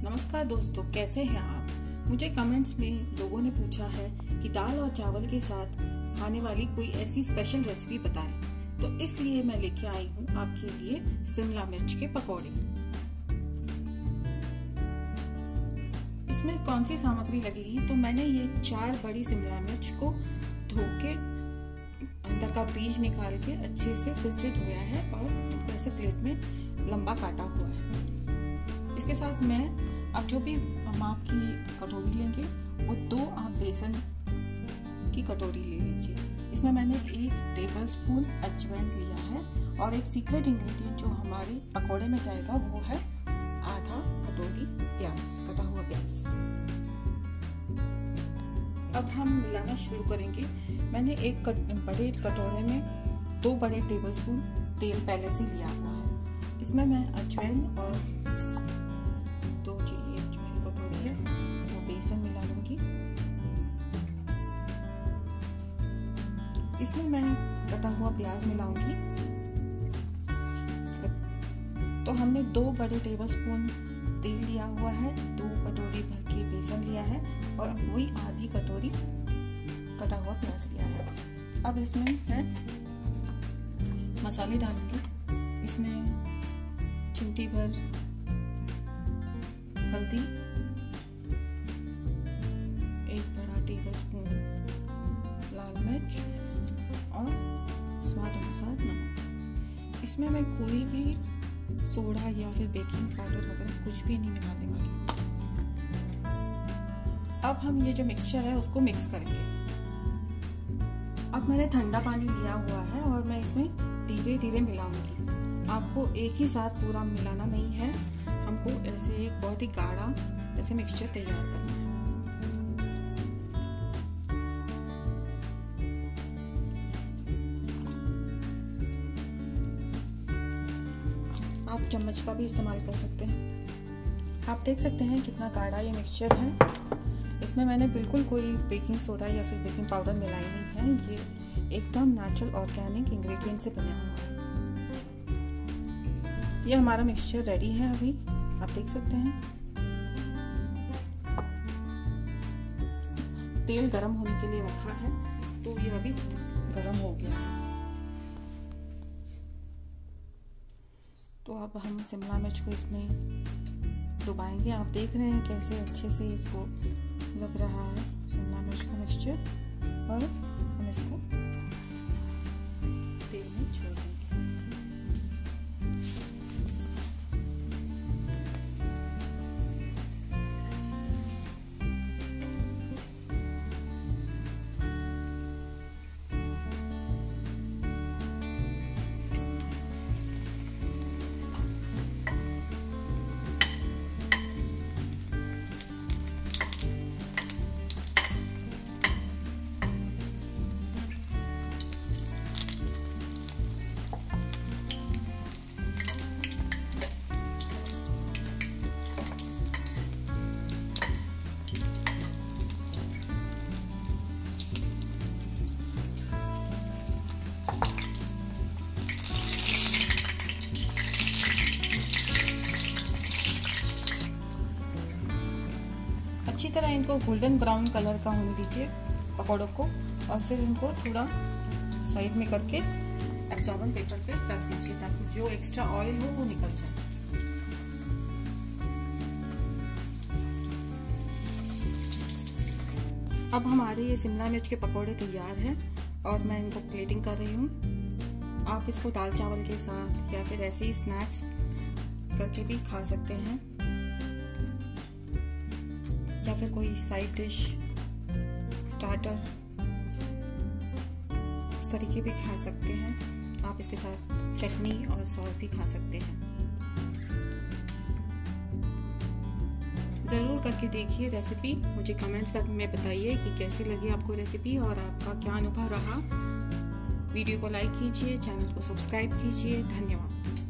नमस्कार दोस्तों, कैसे हैं आप। मुझे कमेंट्स में लोगों ने पूछा है कि दाल और चावल के साथ खाने वाली कोई ऐसी स्पेशल रेसिपी बताएं, तो इसलिए मैं लेके आई हूँ आपके लिए शिमला मिर्च के पकौड़े। इसमें कौन सी सामग्री लगेगी, तो मैंने ये 4 बड़ी शिमला मिर्च को धो के अंदर का बीज निकाल के अच्छे से फिर से धोया है और इनको ऐसे प्लेट में लंबा काटा हुआ है। इसके साथ मैं अब जो भी माप की कटोरी लेंगे वो 2 आप बेसन की कटोरी ले लीजिए। इसमें मैंने 1 टेबलस्पून अजवाइन लिया है और एक सीक्रेट इंग्रेडिएंट जो हमारे पकोड़े में जाएगा वो है आधा कटोरी प्याज, कटा हुआ प्याज। अब हम मिलाना शुरू करेंगे। मैंने एक बड़े कटोरे में 2 बड़े टेबलस्पून तेल पहले से लिया हुआ है। इसमें मैं अजवाइन और 2 जो ये जो मेरी कटोरी है वो बेसन मिला लूंगी। इसमें मैं कटा हुआ प्याज मिलाऊंगी। तो हमने 2 बड़े टेबलस्पून तेल लिया हुआ है, 2 कटोरी भर के बेसन लिया है और वही आधी कटोरी कटा हुआ प्याज लिया है। अब इसमें मैं मसाले डालूंगी। इसमें चिमटी भर हल्दी, 1 बड़ा टेबलस्पून लाल मिर्च और स्वाद अनुसार नमक। इसमें मैं कोई भी सोडा या फिर बेकिंग पाउडर वगैरह कुछ भी नहीं मिलाने वाली। अब हम ये जो मिक्सचर है उसको मिक्स करेंगे। अब मैंने ठंडा पानी लिया हुआ है और मैं इसमें धीरे धीरे मिलाऊंगी। आपको एक ही साथ पूरा मिलाना नहीं है, हमको ऐसे एक बहुत ही गाढ़ा ऐसे मिक्सचर तैयार करना है। आप चम्मच का भी इस्तेमाल कर सकते हैं। आप देख सकते हैं कितना गाढ़ा ये मिक्सचर है। इसमें मैंने बिल्कुल कोई बेकिंग सोडा या फिर बेकिंग पाउडर मिलाई नहीं है। ये एकदम नेचुरल ऑर्गेनिक इंग्रेडिएंट से बना हुआ है। ये हमारा मिक्सचर रेडी है। अभी आप देख सकते हैं तेल गरम होने के लिए रखा है, तो ये अभी गरम हो गया है। तो अब हम शिमला मिर्च को इसमें डुबाएंगे। आप देख रहे हैं कैसे अच्छे से इसको लग रहा है शिमला मिर्च का मिक्सचर, और हम इसको तेल में छोड़ देंगे। अच्छी तरह इनको गोल्डन ब्राउन कलर का होने दीजिए पकौड़ों को, और फिर इनको थोड़ा साइड में करके एब्जॉर्बेंट पेपर पे रख दीजिए ताकि जो एक्स्ट्रा ऑयल हो वो निकल जाए। अब हमारे ये शिमला मिर्च के पकौड़े तैयार हैं और मैं इनको प्लेटिंग कर रही हूँ। आप इसको दाल चावल के साथ या फिर ऐसे ही स्नैक्स करके भी खा सकते हैं, या फिर कोई साइड डिश, स्टार्टर, इस तरीके भी खा सकते हैं। आप इसके साथ चटनी और सॉस भी खा सकते हैं। ज़रूर करके देखिए रेसिपी। मुझे कमेंट्स में बताइए कि कैसी लगी आपको रेसिपी और आपका क्या अनुभव रहा। वीडियो को लाइक कीजिए, चैनल को सब्सक्राइब कीजिए। धन्यवाद।